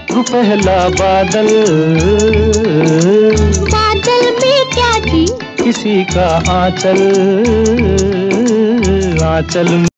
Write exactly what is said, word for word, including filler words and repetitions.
पहला बादल, बादल में क्या जी? किसी का आंचल, आंचल